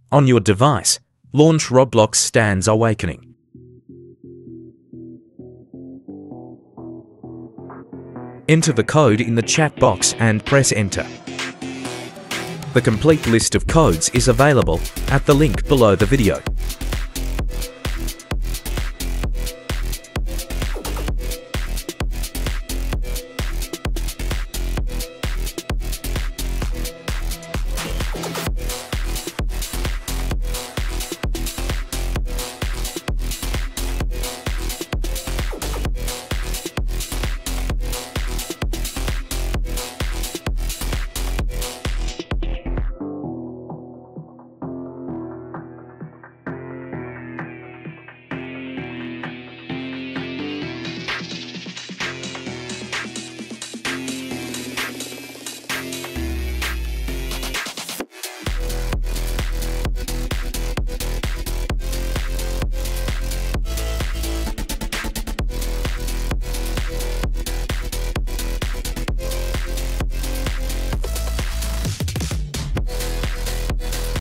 On your device, launch Roblox Stands Awakening. Enter the code in the chat box and press enter. The complete list of codes is available at the link below the video.